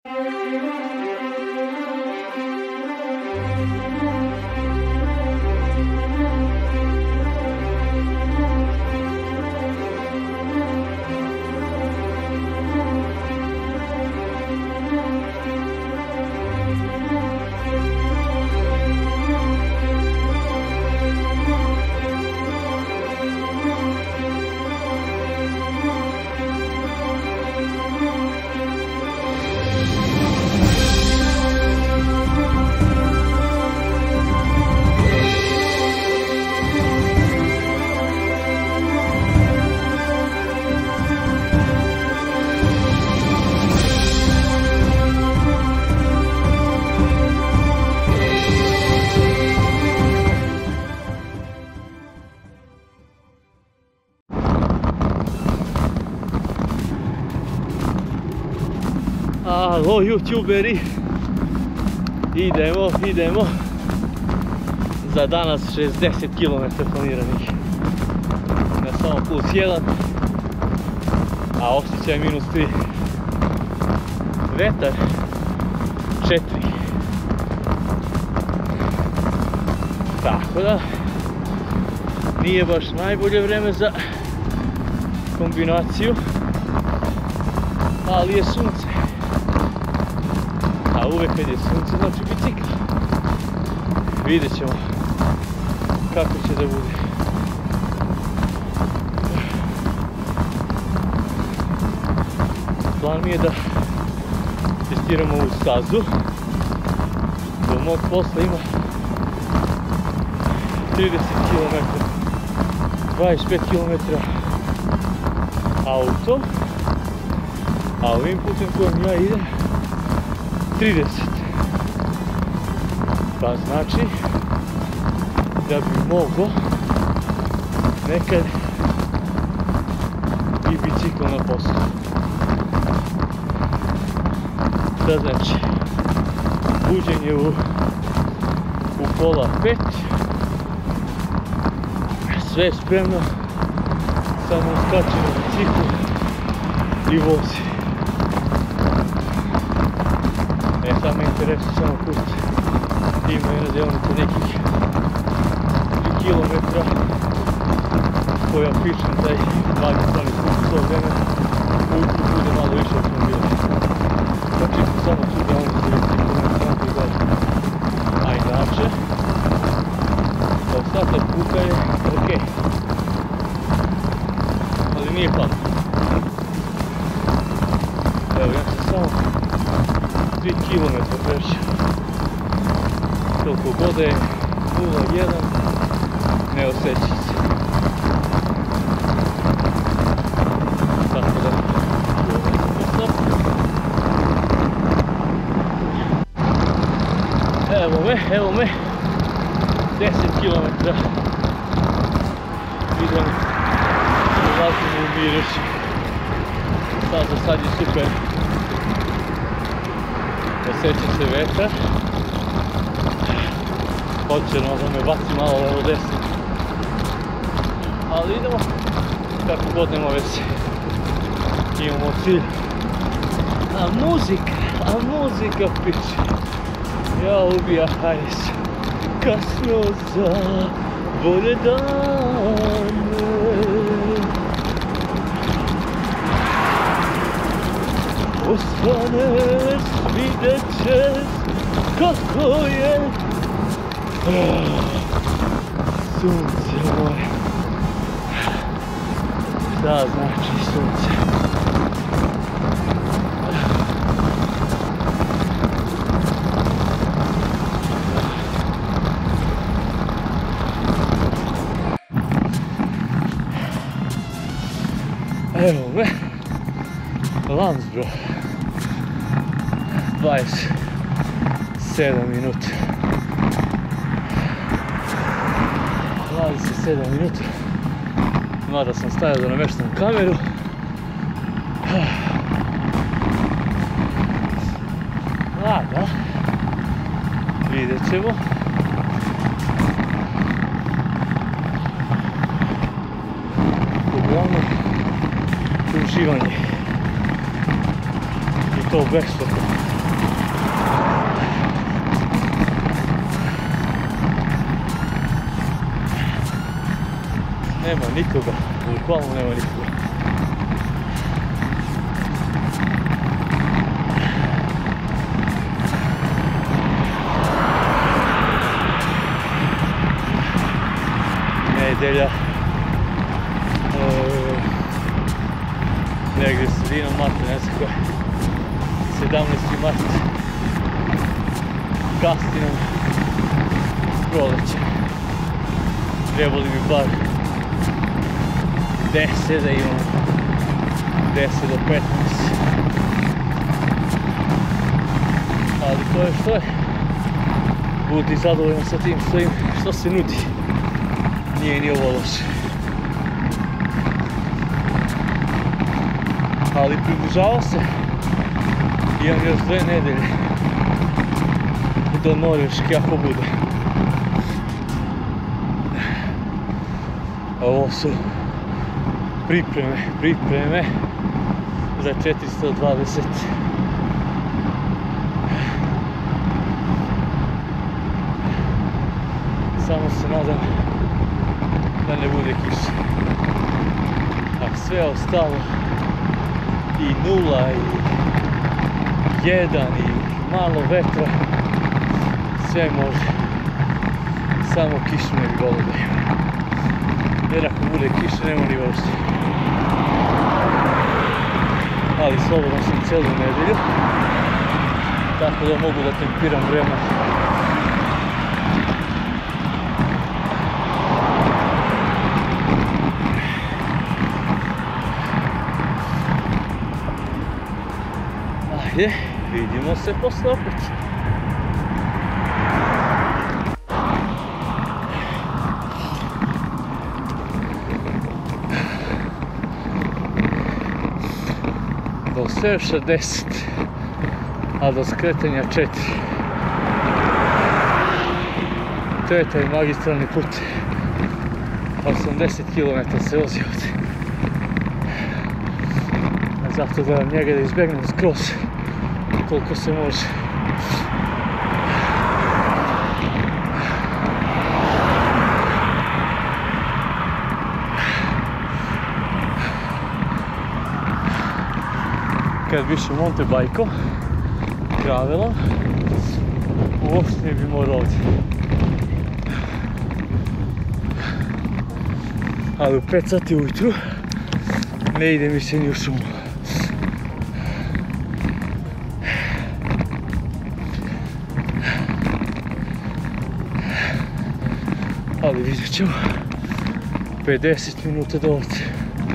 Alo youtuberi, idemo za danas 60 km planiranih na samo +1, a osjećaj -3, vetar 4, tako da nije baš najbolje vreme za kombinaciju, ali je sunce. A uvek kad je sunce, znači bicikl. Vidjet ćemo kako će da bude. Plan mi je da testiramo ovu stazu. Do mog posla ima 30 km, 25 km auto, a ovim putem kojim ja idem 30. Pa znači da bi mogao nekad i bicikl na poslu. Šta znači? Buđenje u pola 5, sve spremno, samo skače na biciklu i vozi. Sad me interesuje samo put, ima jedna djelnica nekih 3 km koja pišem taj magistralni put, to vreme putu bude malo više automobila. Znači samo tu djelnicu je 3 km i dalje. A inače, ostatak puta je ok, ali nije hladno. Evo, ja sam samo 3 km preći. Koliko god je 0,1, ne osjeća se. Tako da evo me 10 km idem, ulazim u Miriš. Sad je super. Osjeća se vetar. Hoće da me baci malo levo desno. Ali idemo kako god, nema veze. Imamo cilj. A muzika piče. Ja ubija hajs. Kasno za bolje dane. Ostaneš, vidjet ćeš kako je sunce moje. Šta znači sunce? Evo me, Landsbro, 27 minuta. 27 minuta. Mada sam stajao da nameštam kameru. Da, vidjet ćemo. Uglavnom, uživanje. I to besplatno. Nema nikoga, bukvalno nema nikoga. Nedelja, negdje sredinom marta, ne znam koja, 17. mart, kasni nam proleće. Trebali bi bar 10 da imamo, 10 do 15. Ali to je što je. Budi zadovoljan sa tim što se nudi. Nije ni ovo loše. Ali približava se. Imam još 2 nedelje. Do Norveške ako bude. Ovo su pripreme za 420. Samo se nadam da ne bude kiše. A sve ostalo i 0 i 1 i malo vetra, sve može. Samo kišu ne bi volio da ima. Jer ako bude kiše nema ni vožnje. Ali slobodno sam cijelu nedelju, tako da mogu da tempiram vreme. Ajde, vidimo se posle opet. Do Sevša 10, a do skretanja 4. To je taj magistralni put. 80 km se vozi ovdje. A zato gledam njega da izbjegnem skroz koliko se može. Kad bi išao mountain bike-om, gravelom, uopšte ne bi morao ovdje. Ali u 5 sati ujutru ne ide mi se ni u šumu. Ali vidjet ćemo, 50 minuta do ovdje.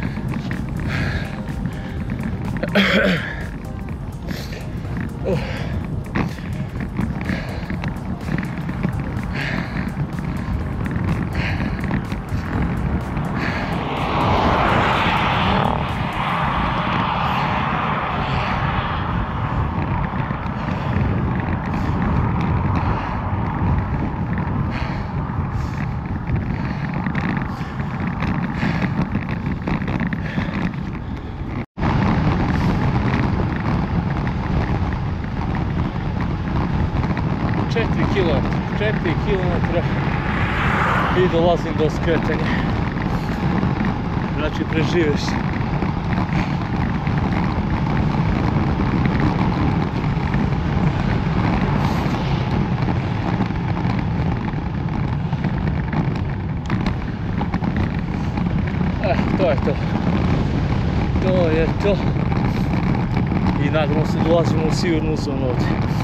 Četiri kilometra i dolazim do skretanja. Znači preživeš. To je to. To je to. I nadamo se dolazimo u sigurnu zonu ovdje.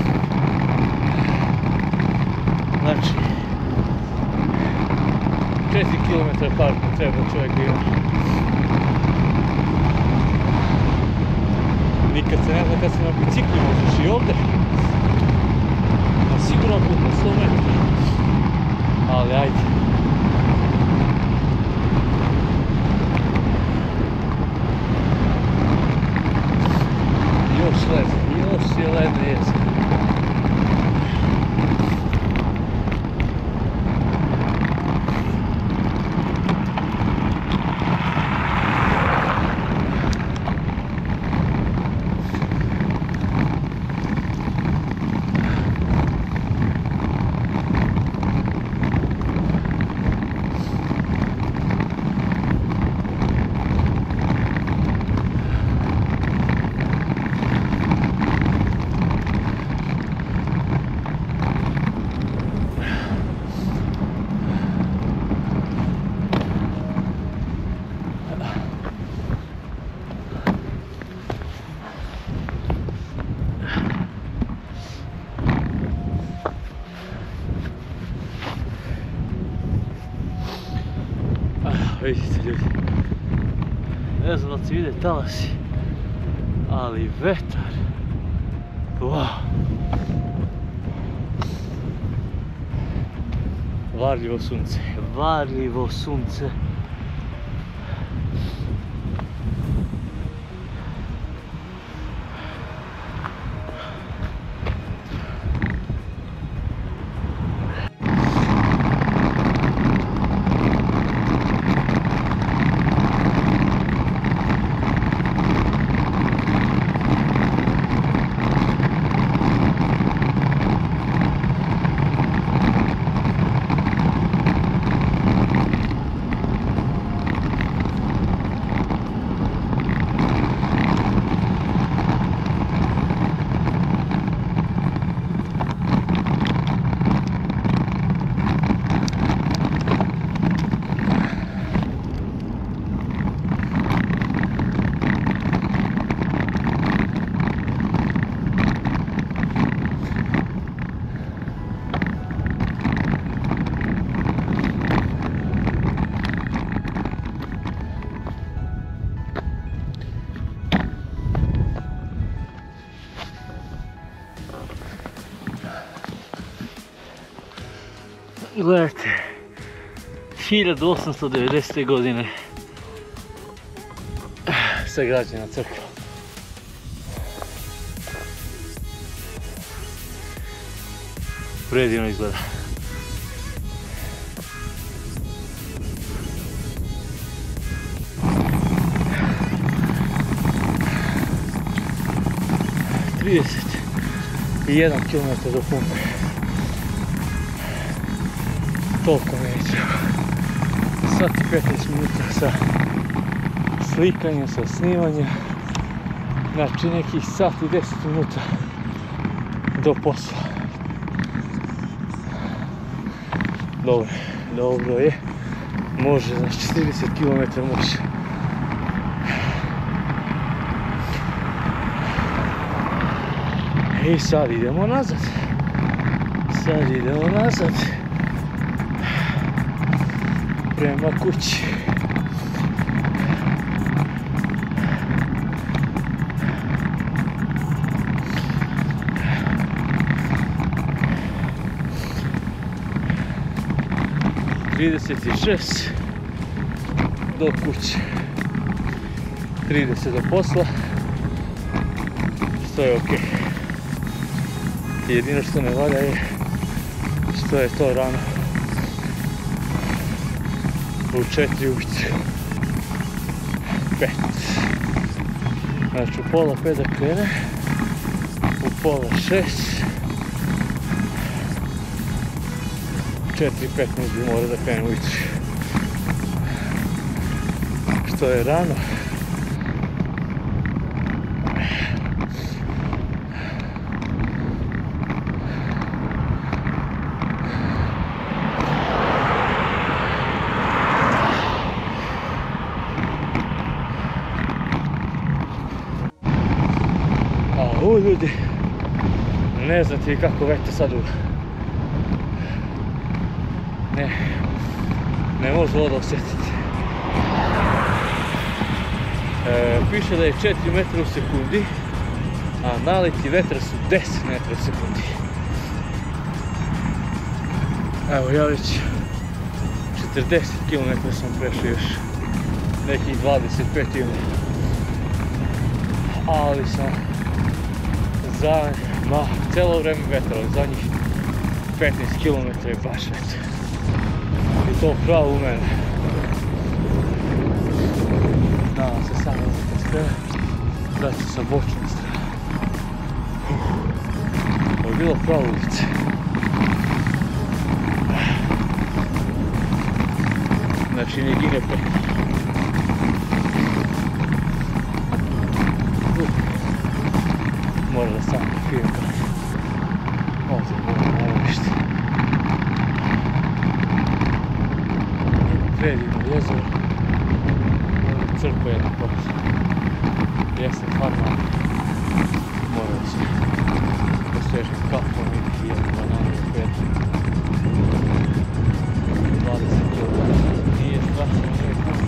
Znači, 4 km parka treba čovjek da ima. Nikad se ne zna kad se na bicikli možeš i ovdje. Na siguran put na 100 metara. Ali ajde. Još je ledna jezika. vidite ljudi. Ne znam da li se vide talasi, ali vetar. Wow. Varljivo sunce, varljivo sunce. Gledajte, 1890. godine sagrađena crkva. Predivno izgleda. ...31 km do pumpe. Toliko neće. Sat i 15 minuta sa slikanjem, sa snimanjem. Znači nekih sat i 10 minuta do posla. Dobro, dobro je. Može, znači 30 km može. I sad idemo nazad. Sad idemo nazad. Prema kući. ...36 do kuće. 30 do posla. Što je ok. Jedino što ne valja je što je to rano. U 4 ujutru. 5. Znači u pola 5 da krene. U pola 6. 4:15 bi morao da krene ujutru. Što je rano. O ljudi, ne znate kako vetar sad duva. Ne može ovo da osjetiti. Piše da je 4 metra u sekundi, a naleti vetra su 10 metra u sekundi. Evo ja već 40 km sam prešao, još nekih 25 km. Ali sam cijelo vreme vetra, ali zadnjih 15 km je baš vetar. I to pravo u mene. Nadam se sam da se krene, da ću sa bočne strane. Ovo je bilo pravo ulice. Znači ne gine pek. Mora da sam film kad ovdje moram narovišti. Predivno jezero. Crkva jedna pored. Jesam farma. Mora da se postežem kapom i jedan banan u petu. 20 km. Nije strašno, nije puno.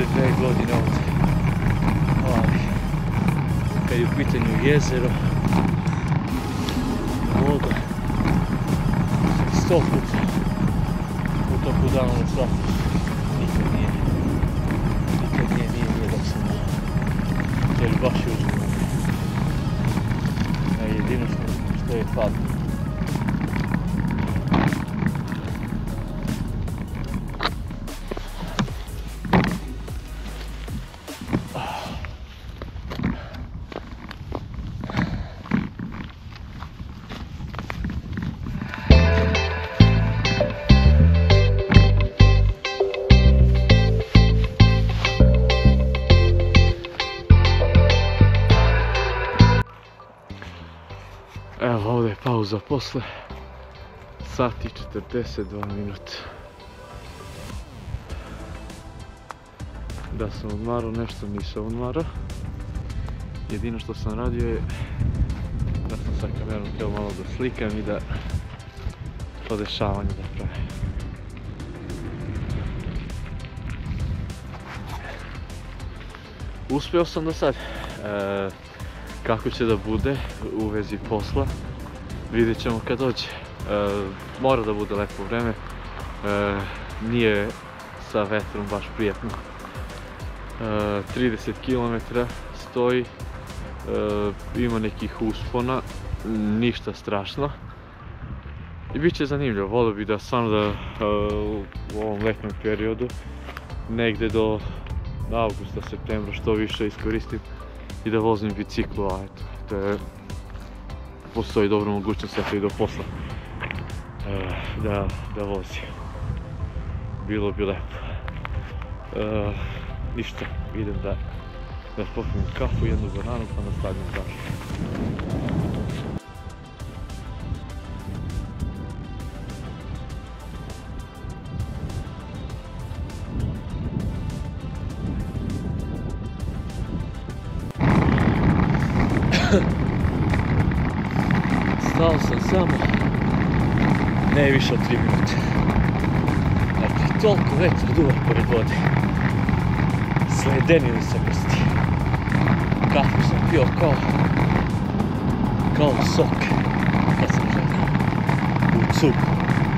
2 godine ovdje. Ali, kad je u pitanju jezero, voda, 100 puta u toku dana da shvatiš. Nikad nije dok sam jer baš je uživno. A jedino što je hladno. Evo ovdje je pauza posle sati 42 minuta. Da sam odmarao, nešto nisam odmarao. Jedino što sam radio je da sam sa kamerom htio malo da slikam i da podešavanje da pravim. Uspio sam do sad. Kako će da bude u vezi posla, vidjet ćemo kad dođe. Mora da bude lepo vreme, nije sa vetrom baš prijatno. 30 km stoji, ima nekih uspona, ništa strašno. I bit će zanimljivo, volio bih da stvarno da u ovom letnom periodu, negdje do augusta, septembra što više iskoristim i da vozim biciklu, a eto, postoji dobra mogućnost eto i do posla da vozim. Bilo bi lepo. Ništa, idem da popijem kafu, jednu bananu pa nastavim dalje. Stao sam samo ne više od 3 minute. Znači, toliko vetar duva pored vode. Sledenili se prsti. Kafu sam pio kao sok. Kad sam gledao u cugu.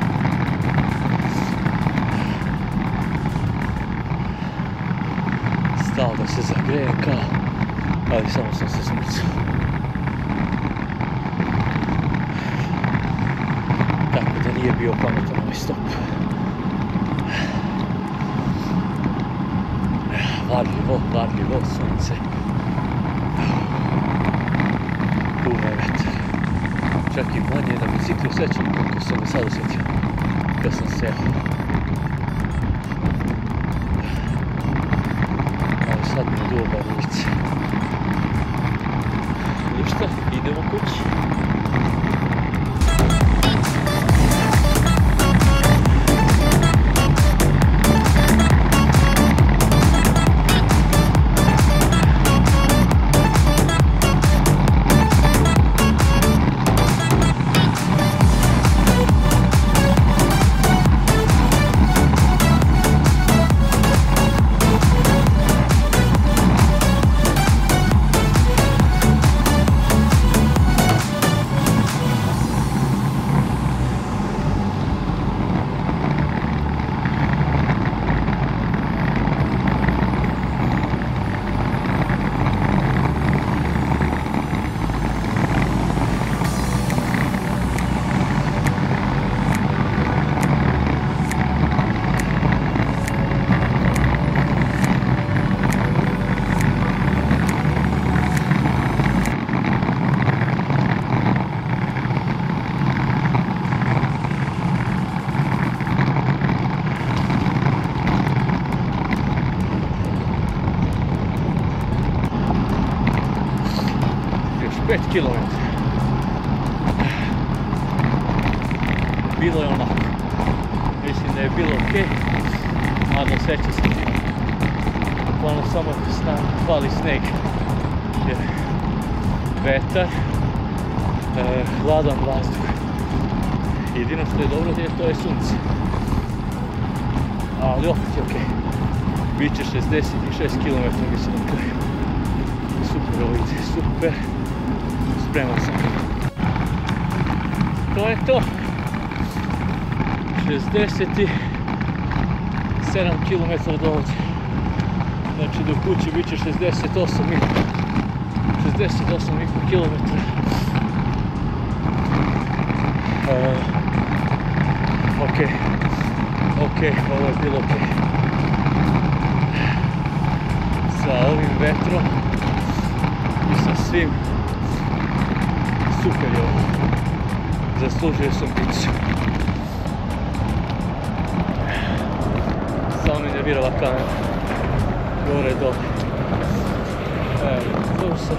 Stao da se zagrejem ali samo sam se smrcao. Tako da nije bio pametan ovaj stop. Varljivo sunce. Puno je vetar. Čak i manje na biciklu sećam kako sam me sad osjetio kad sam seo. Ali sad mi duo bar ulice. Ništa, idemo kući. Još 5 km. Bilo je onako. Mislim da je bilo ok, a da seća se ti. Bukvalno samo fali sneg. Jer vetar, hladan vazduh. Jedino što je dobro je to je sunce. Ali opet je ok. Biće 66 km mislim na kraju. Super ovo ide, super. Spreman sam. To je to. 67 km do ovdje. Znači do kuće bit će 68,5 km. Ok, ovo je bilo ok. Sa ovim vetrom i sa svim, super je ovo. Zaslužio sam piću. Samo mi ne virala kamera. Gore dole. Evo, tu sam.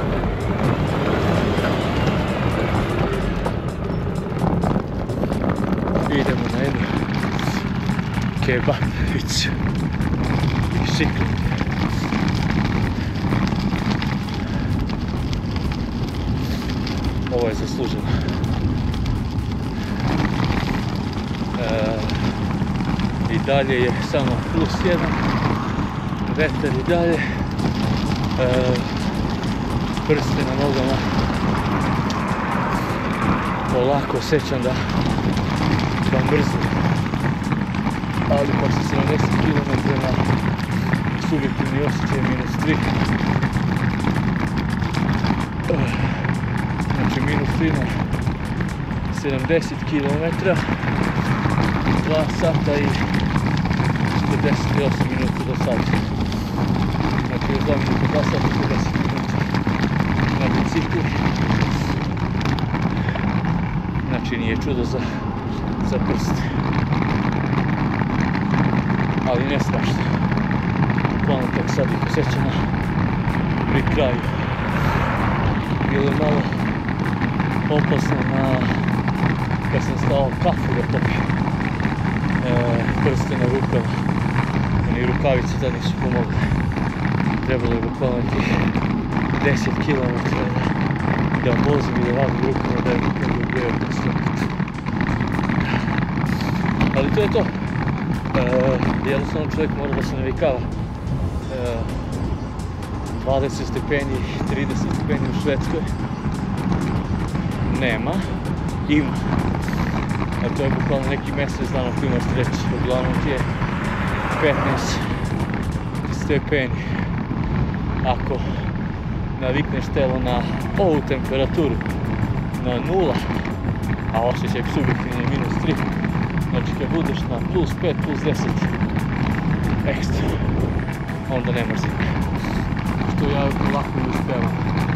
Idemo na jednu kebabiću i šiklinke. Ovo je zasluženo. I dalje je samo +1, vetar i dalje, prste na nogama, polako osjećam da mrzim, ali pa se 70 km na subjektivni osjećaj -3. Znači -3 na 70 km, 2 sata i 48 minuta do sada. Znači još 2 minuta, 2 sata i 50 minuta na bicikli. Znači nije čudo za prste. Ali ne strašno. Bukvalno tek sad ih osjećam pri kraju. Bilo je malo opasno kad sam stao kafu da popijem. Prste na rukama. Ni rukavice tad nisu pomogle. Trebalo je bukvalno tih 10 km da vozim i da vadim rukama da je rukama dobio posloviti. Ali to je to. Jednostavno čovjek mora da se navikava. 20 stepeni, 30 stepeni u Švedskoj nema, ima. A to je bukvalno neki mjesec dana koji imaš reći. Uglavnom ti je 15 stepeni. Ako navikneš telo na ovu temperaturu, na 0, a osjećaj subjektivni je -3, znači kad budeš na +5, +10 ekstra, onda nema zime. Što ja lako ne uspevam.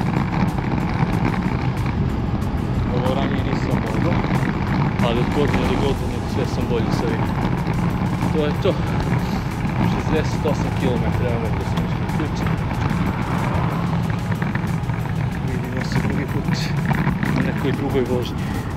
Ovo ranije nisam mogao, ali od godine do godine sve sam bolji sa ovim. To je to. 68 km, evo me to sam išli ključe. Vidimo se drugi put na nekoj drugoj vožnji.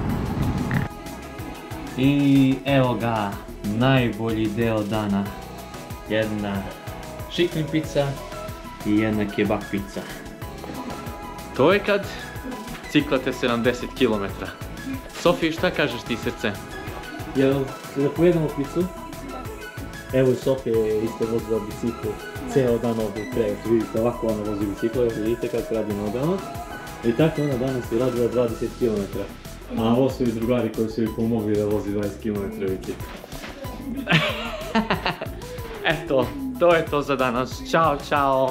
I evo ga, najbolji deo dana. Jedna šikrin pizza i jedna kebab pizza. To je kad ciklate 70 km. Sofiji, šta kažeš ti, srce? Jel da pojedemo pizzu? Evo i Sofija je isto vozila biciklu ceo dan ovdje u krevetu. Vidite, ovako ona vozi biciklu, vidite kako radi nogama. I tako ona danas je radila 20 km. A ovo su i drugari koji su joj pomogli da vozi 20 km biciklu. Eto, to je to za danas. Ćao, čao!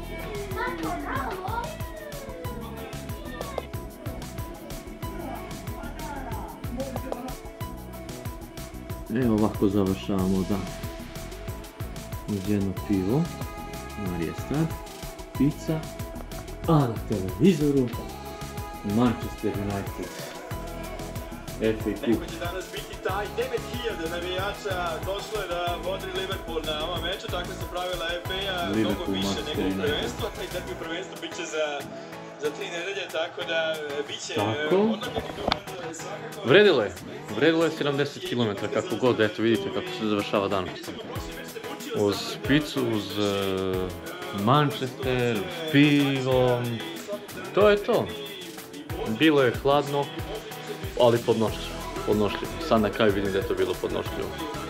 Evo ovako završavamo dan. Uz jedno pivo, Marija Stad, pizza, a na televizoru Manchester United. FA Cup. Neko će danas biti taj 9000 navijača došlo je da vodi Liverpool na ovom meču, tako su pravila FA-a, mnogo više nego u prvenstvu, a taj derbi prvenstvo bit će za 3 nedelje, tako da bit će Vredilo je 70 km kako god, eto vidite kako se završava dan. Uz picu, uz Manchester, uz pivom, to je to. Bilo je hladno, ali podnošljivo. Sad na kraju vidim da je to bilo podnošljivo.